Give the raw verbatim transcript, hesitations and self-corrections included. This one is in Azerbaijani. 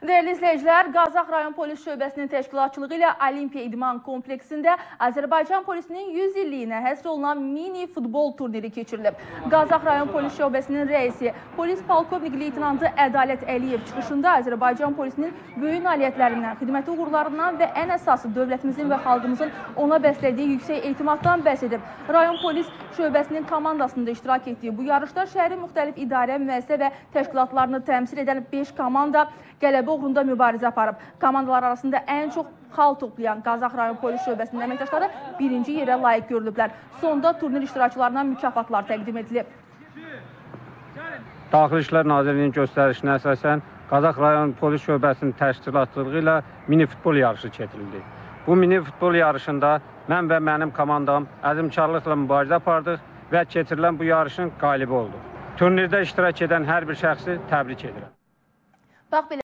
Değerli izleyiciler, Qazax rayon polis şöbəsinin təşkilatçılığı ilə Olimpiya İdman kompleksində Azərbaycan polisinin yüz illiyinə həsr olunan mini futbol turniri keçirilib. Qazax rayon polis şöbəsinin rəisi, polis polkovnik leytenantı Ədalət Əliyev çıxışında Azərbaycan polisinin böyük nailiyyətlərindən, xidməti uğurlarından və ən əsası dövlətimizin və xalqımızın ona bəslədiyi yüksək etimaddan bəhs edib. Rayon polis şöbəsinin komandasında iştirak etdiyi bu yarışda şəhərin müxtəlif idarə, müəssisə və təşkilatlarını təmsil edən beş komanda qələbə uğrunda mübarizə aparıb. Komandalar arasında ən çox xal toplayan Qazax rayon polis şöbəsinin əməkdaşları birinci yerə layiq görülüblər. Sonda turnir iştirakçılarına mükafatlar təqdim edilib. Daxili İşlər Nazirliyinin göstərişinə əsasən Qazax rayon polis şöbəsinin təşkilatçılığı ilə mini futbol yarışı keçirildi. Bu mini futbol yarışında mən və mənim komandam əzmkarlıqla mübarizə apardıq və keçirilən bu yarışın qalibi olduq. Turnirdə iştirak edən hər bir şəxsi təbrik edirəm. Bax belə.